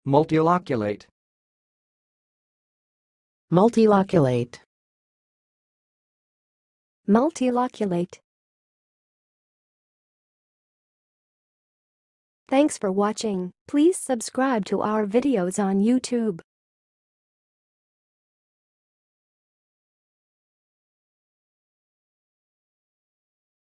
multiloculate, multiloculate, multiloculate. Thanks for watching. Please subscribe to our videos on YouTube.